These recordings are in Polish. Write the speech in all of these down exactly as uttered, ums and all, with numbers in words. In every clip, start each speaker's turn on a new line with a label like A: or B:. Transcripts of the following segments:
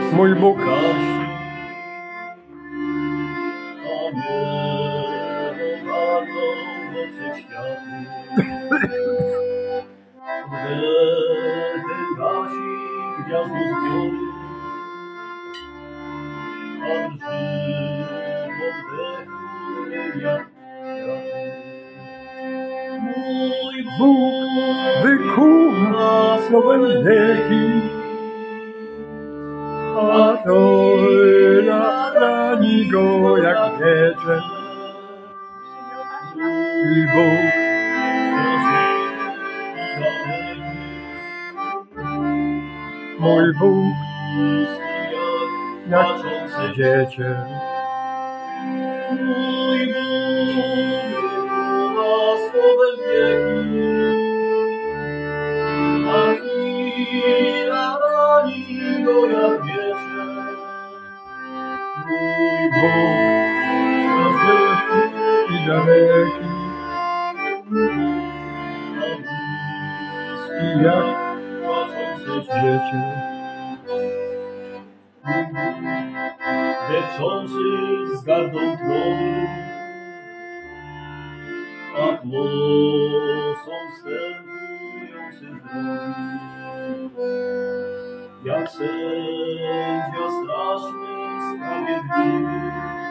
A: Mój Bóg
B: gasi gwiazdu zbiory, a drży oddechu jak kwiaty. Mój
A: Bóg wykuł nowe wieki, a to rani go jak wieczę. I Bóg mój Bóg jak dziecię.
B: Mój Bóg wykuwa słowem wieki, a chwila rani go jak wiecze. Mój
A: Bóg światły i daleki, i jak dziecię.
B: Depczący z gardą tronu, a głosom wstępujący z drogi. Jak sędzia straszny, sprawiedliwy,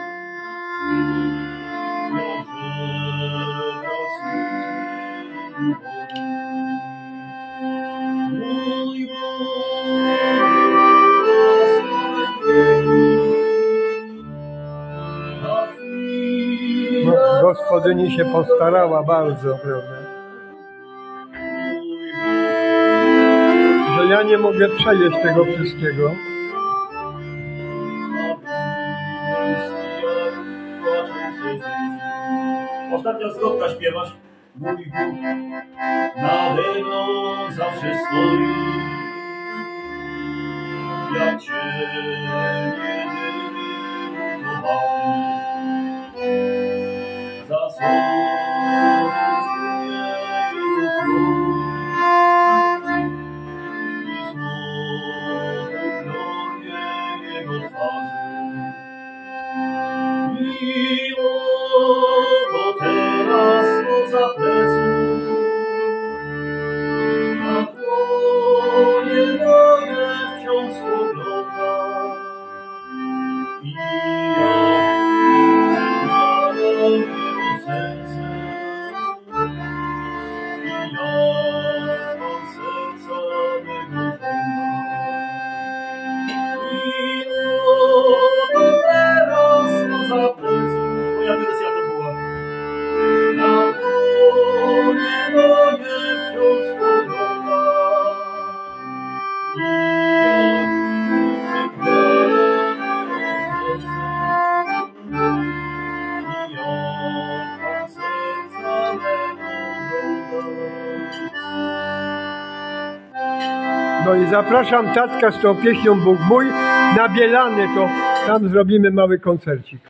B: ożera smutny ubogi. Mój
A: No, gospodyni się postarała bardzo, prawda? Że ja nie mogę przejeść tego wszystkiego.
B: Ostatnia zwrotka śpiewasz. Mój Bóg nade mną zawsze stoi. Jak Cię jedyny towarzysz, za sobą czuję Jego krok i znowu glorię Jego twarzy. I oto teraz spoza pleców na dłonie moje wciąż spogląda. I ja zabrałem Jego serce, i ja mam serca Jego żąda. I oto teraz spoza pleców, moja wersja to była. Na dłonie moje wciąż spogląda. I ja zabrałem Jego serce, i ja mam serca Jego żąda.
A: No i zapraszam tatka z tą pieśnią Bóg mój na Bielany, to tam zrobimy mały koncercik.